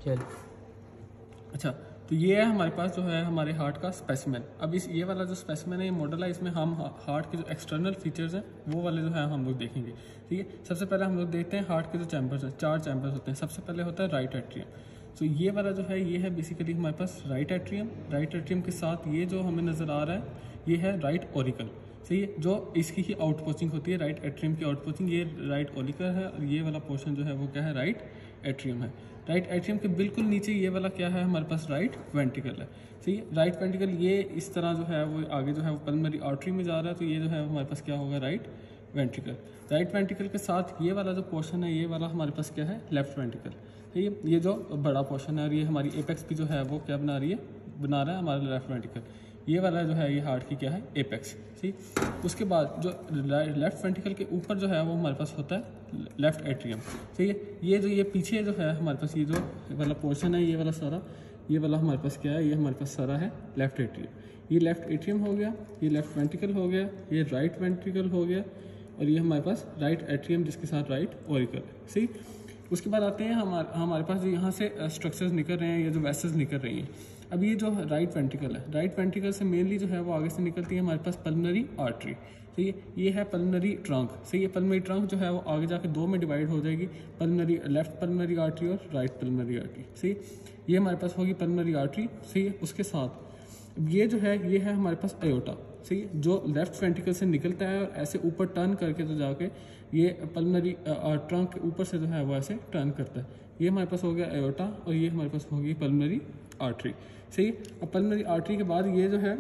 चल। अच्छा, तो ये है हमारे पास जो है हमारे हार्ट का स्पेसिमेन। अब इस ये वाला जो स्पेसिमेन है, ये मॉडल है, इसमें हम हार्ट के जो एक्सटर्नल फीचर्स हैं वो वाले जो है हम लोग देखेंगे। ठीक है, सबसे पहले हम लोग देखते हैं हार्ट के जो चैम्बर्स हैं। 4 चैम्बर्स होते हैं। सबसे पहले होता है राइट एट्रियम। तो ये वाला जो है ये है बेसिकली हमारे पास राइट एट्रियम। राइट एट्रियम के साथ ये जो हमें नज़र आ रहा है ये है राइट ऑरिकल। सही है, जो इसकी ही आउटपोचिंग होती है, राइट एट्रियम की आउटपोचिंग, ये राइट ऑरिकल है। और ये वाला पोर्शन जो है वो क्या है, राइट एट्रियम है। राइट एट्रियम के बिल्कुल नीचे ये वाला क्या है हमारे पास, राइट वेंट्रिकल है। सही है, राइट वेंट्रिकल ये इस तरह जो है वो आगे जो है वो पल्मोनरी आर्टरी में जा रहा है। तो ये जो है हमारे पास क्या होगा, राइट वेंट्रिकल। राइट वेंट्रिकल के साथ ये वाला जो पोर्शन है, ये वाला हमारे पास क्या है, लेफ्ट वेंट्रिकल। सही है, ये जो बड़ा पोर्शन है और ये हमारी एपेक्स भी जो है वो क्या बना रहा है हमारा लेफ्ट वेंट्रिकल। ये वाला जो है ये हार्ट की क्या है, एपेक्स। सही, उसके बाद जो लेफ्ट वेंट्रिकल के ऊपर जो है वो हमारे पास होता है लेफ्ट एट्रियम। सही है, ये पीछे जो है हमारे पास ये जो वाला पोर्शन है, ये वाला सारा, ये वाला हमारे पास क्या है, ये हमारे पास सारा है लेफ्ट एट्रियम। ये लेफ्ट एट्रियम हो गया, ये लेफ्ट वेंट्रिकल हो गया, ये राइट वेंट्रिकल हो गया, और ये हमारे पास राइट एट्रियम जिसके साथ राइट ऑरिकल। सही, उसके बाद आते हैं हमारे पास जो यहाँ से स्ट्रक्चर्स निकल रहे हैं, ये जो वेसल्स निकल रही हैं। अब ये जो राइट वेंट्रिकल है, राइट वेंट्रिकल से मेनली जो है वो आगे से निकलती है हमारे पास पल्मोनरी आर्टरी। सही है, ये है पल्मोनरी ट्रंक। सही है, पल्मोनरी ट्रंक जो है वो आगे जाके 2 में डिवाइड हो जाएगी, पल्मोनरी लेफ्ट पल्मोनरी आर्टरी और राइट पल्मोनरी आर्टरी। सही, ये हमारे पास होगी पल्मोनरी आर्टरी। सही है, उसके साथ ये जो है ये है हमारे पास एयोटा। सही है, जो लेफ्ट वेंट्रिकल से निकलता है और ऐसे ऊपर टर्न करके तो जाके ये पल्मोनरी ट्रंक के ऊपर से जो है वो ऐसे टर्न करता है। ये हमारे पास हो गया एयोटा और ये हमारे पास होगी पल्मोनरी आर्टरी। सही, अब पल्मोनरी आर्टरी के बाद ये जो है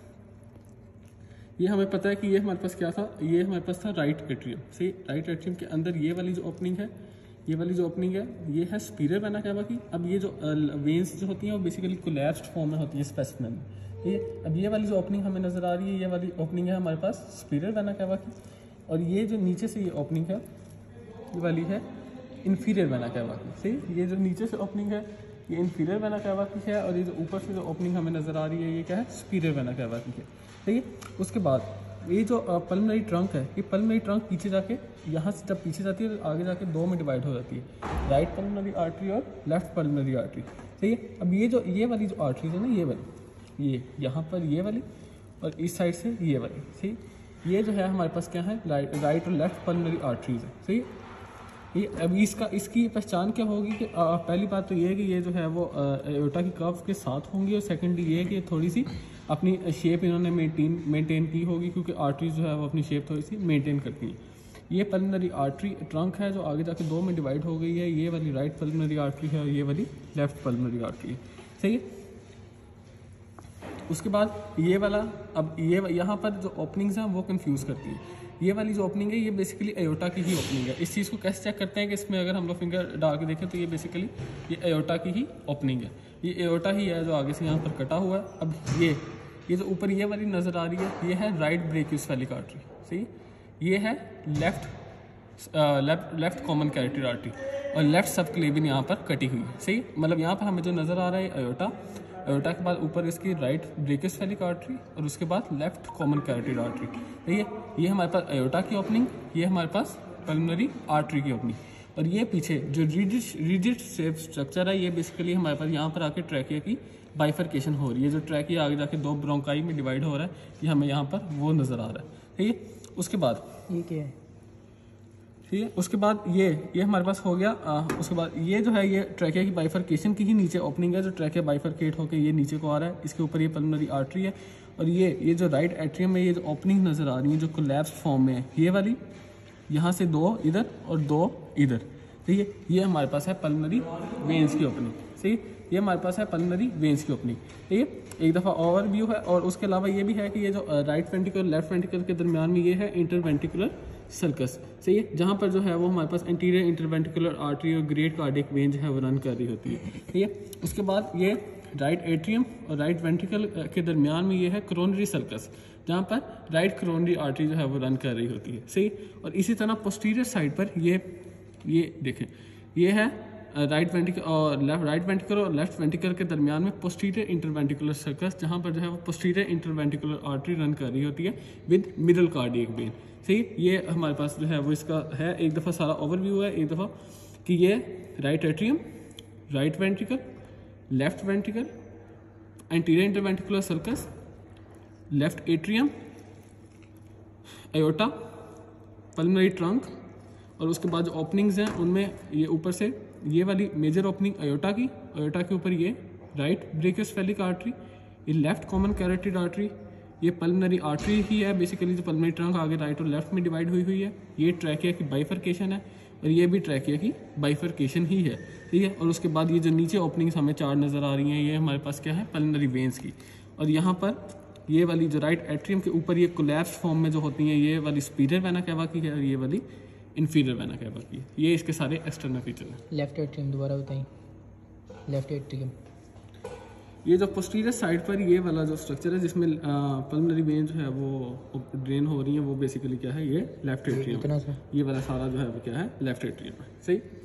ये हमें पता है कि ये हमारे पास क्या था, ये हमारे पास था राइट एट्रियम। सही, राइट एट्रियम के अंदर ये वाली जो ओपनिंग है, ये वाली जो ओपनिंग है ये है सुपीरियर वेना कैवा की। अब ये जो वेन्स जो होती हैं वो बेसिकली कोलैप्स्ड फॉर्म में होती है स्पेसिमेन में। ये अब ये वाली जो ओपनिंग हमें नज़र आ रही है, ये वाली ओपनिंग है हमारे पास सुपीरियर वेना कैवा की, और ये जो नीचे से ये ओपनिंग है ये वाली है इन्फीरियर वेना कैवा की। सही, ये जो नीचे से ओपनिंग है ये इन्फीरियर वेना कैवा की है, और ये जो ऊपर से जो ओपनिंग हमें नज़र आ रही है ये क्या है, सुपीरियर वेना कैवा की है। सही है, उसके बाद ये जो पल्मोनरी ट्रंक है, ये पल्मोनरी ट्रंक पीछे जाके यहाँ से जब पीछे जाती है तो आगे जाके 2 में डिवाइड हो जाती है, राइट पल्मोनरी आर्टरी और लेफ्ट पल्मोनरी आर्टरी। सही है, अब ये वाली जो आर्टरी है ना, ये वाली, ये यहाँ पर ये वाली और इस साइड से ये वाली। सही, ये जो है हमारे पास क्या है, राइट और लेफ्ट पल्मोनरी आर्टरीज है। सही, ये अब इसकी पहचान क्या होगी कि पहली बात तो ये है कि ये जो है वो एयोटा की कर्व के साथ होंगी, और सेकेंडली ये है कि थोड़ी सी अपनी शेप इन्होंने मेंटेन की होगी, क्योंकि आर्टरीज जो है वो अपनी शेप थोड़ी सी मेंटेन करती हैं। ये पल्मोनरी आर्टरी ट्रंक है जो आगे जाके 2 में डिवाइड हो गई है, ये वाली राइट पल्मोनरी आर्टरी है और ये वाली लेफ्ट पल्मोनरी आर्टरी है। सही है, उसके बाद ये वाला, अब ये यहाँ पर जो ओपनिंग्स हैं वो कंफ्यूज करती है। ये वाली जो ओपनिंग है ये बेसिकली एयोटा की ही ओपनिंग है। इस चीज़ को कैसे चेक करते हैं कि इसमें अगर हम लोग फिंगर डाल के देखें तो ये बेसिकली ये एयोटा की ही ओपनिंग है। ये एयोटा ही है जो आगे से यहाँ पर कटा हुआ है। अब ये जो ऊपर ये वाली नज़र आ रही है ये है राइट ब्रेकियोसेफेलिक आर्टरी। सही, ये है लेफ्ट कॉमन कैरोटिड आर्टरी, और लेफ्ट सबक्लेवियन यहाँ पर कटी हुई है। सही, मतलब यहाँ पर हमें जो नज़र आ रहा है एयोटा, एयोटा के बाद ऊपर इसकी राइट ब्रेकियोसेफेलिक आर्टरी और उसके बाद लेफ्ट कॉमन कैरोटिड आर्टरी। ठीक है, ये हमारे पास एयोटा की ओपनिंग, ये हमारे पास पल्मोनरी आर्टरी की ओपनिंग, और ये पीछे जो रिजिड शेप स्ट्रक्चर है ये बेसिकली हमारे पास यहाँ पर आके ट्रैकिया की बाइफर्केशन हो रही है। जो ट्रैकिया आगे जाके 2 ब्रोंकाई में डिवाइड हो रहा है, ये हमें यहाँ पर वो नज़र आ रहा है। ठीक है, उसके बाद ये क्या है, ठीक है, उसके बाद ये हमारे पास हो गया। उसके बाद ये जो है ये ट्रैकिया की बाइफर्केशन की ही नीचे ओपनिंग है, जो ट्रैकिया बाइफर्केट होकर ये नीचे को आ रहा है। इसके ऊपर ये पल्मोनरी आर्टरी है, और ये जो राइट एट्रियम में ये जो ओपनिंग नज़र आ रही है जो कोलैप्स फॉर्म में है, ये वाली यहाँ से 2 इधर और 2 इधर। ठीक है, ये हमारे पास है पल्मोनरी वेन्स की ओपनिंग। सही, ये हमारे पास है पल्मोनरी वेन्स की ओपनिंग। ठीक है, एक दफ़ा ओवरव्यू है, और उसके अलावा ये भी है कि ये जो राइट वेंट्रिकल लेफ्ट वेंट्रिकल के दरमियान में ये है इंटरवेंट्रिकुलर सर्कस। सही है, जहाँ पर जो है वो हमारे पास एंटीरियर इंटरवेंट्रिकुलर आर्टरी और ग्रेट कार्डियक वेन जो है वो रन कर रही होती है। ठीक है, उसके बाद ये राइट एट्रियम और राइट वेंट्रिकल के दरमियान में ये है कोरोनरी सर्कस, जहाँ पर राइट कोरोनरी आर्टरी जो है वो रन कर रही होती है। सही, और इसी तरह पोस्टीरियर साइड पर ये देखें, ये है राइट वेंट्रिकल और लेफ्ट वेंट्रिकल के दरमियान में पोस्टीरियर इंटरवेंट्रिकुलर सर्कस, जहाँ पर जो है वो पोस्टीरियर इंटरवेंट्रिकुलर आर्टरी रन कर रही होती है विद मिडल कार्डियक वेन। सही, ये हमारे पास जो है वो इसका है एक दफ़ा सारा ओवरव्यू है, एक दफ़ा कि ये right atrium, right ventricle, left ventricle, anterior interventricular sulcus, left atrium, aorta, pulmonary trunk, और उसके बाद जो ओपनिंग्स हैं उनमें ये ऊपर से ये वाली मेजर ओपनिंग एयोटा के ऊपर ये राइट ब्रेकियोसेफेलिक आर्टरी, ये लेफ्ट कॉमन कैरोटिड आर्टरी, ये पल्मोनरी आर्टरी ही है बेसिकली, जो पल्मोनरी ट्रंक आगे राइट और लेफ्ट में डिवाइड हुई है। ये ट्रैकिया की बाइफर्केशन है और ये भी ट्रैकिया की बाइफर्केशन ही है, ठीक है। और उसके बाद ये जो नीचे ओपनिंग्स हमें 4 नज़र आ रही हैं, ये हमारे पास क्या है, पल्मोनरी वेन्स की। और यहाँ पर ये वाली जो राइट एट्रियम के ऊपर ये कोलैप्स फॉर्म में जो होती हैं, ये वाली सुपीरियर वेना कैवा की है और ये वाली इंफीरियर वेना कैवा की है। ये इसके सारे एक्सटर्नल फीचर हैं। लेफ्ट एट्रियम दोबारा बताइए। लेफ्ट एट्रियम, ये जो पोस्टीरियर साइड पर ये वाला जो स्ट्रक्चर है जिसमें पल्मोनरी वेन जो है वो ड्रेन हो रही है, वो बेसिकली क्या है, ये लेफ्ट एट्रियम। इतना सा ये वाला सारा जो है वो क्या है, लेफ्ट एट्रियम है, सही।